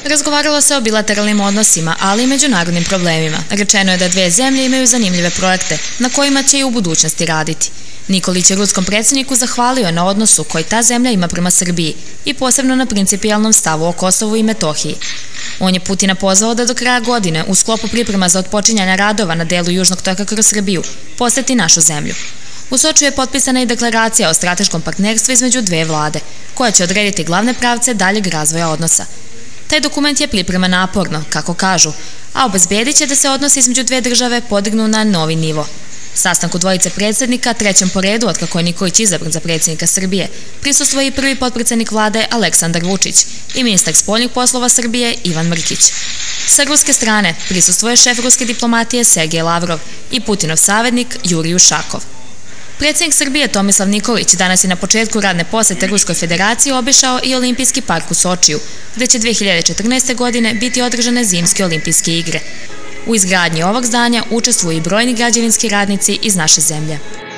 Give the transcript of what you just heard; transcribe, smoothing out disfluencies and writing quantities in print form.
Razgovaralo se o bilateralnim odnosima, ali i međunarodnim problemima. Rečeno je da dve zemlje imaju zanimljive projekte na kojima će i u budućnosti raditi. Nikolić je ruskom predsjedniku zahvalio na odnosu koji ta zemlja ima prema Srbiji i posebno na principijalnom stavu o Kosovu i Metohiji. On je Putina pozvao da do kraja godine, u sklopu priprema za otpočinjanje radova na delu Južnog toka kroz Srbiju, poseti našu zemlju. U Sočiju je potpisana i deklaracija o strateškom partnerstvu između dve vlade, koja će odrediti glavne pravce daljeg razvoja odnosa. Taj dokument je priprema naporno, kako kažu, a obezbedit će da se odnosi između dve države podignu na novi nivo. Sastanku dvojice predsjednika, trećem po redu od kako je Nikolić izabran za predsjednika Srbije, prisustvuje i prvi potpredsjednik vlade Aleksandar Vučić i ministar spoljnih poslova Srbije Ivan Mrkić. Sa ruske strane prisustvuje šef ruske diplomatije Sergej Lavrov i Putinov savetnik Jurij Ušakov. Predsjednik Srbije Tomislav Nikolić danas je na početku radne posete Ruskoj federaciji obišao i Olimpijski park u Sočiju, gde će 2014. godine biti održane zimske olimpijske igre. U izgradnji ovog zdanja učestvuju i brojni građevinski radnici iz naše zemlje.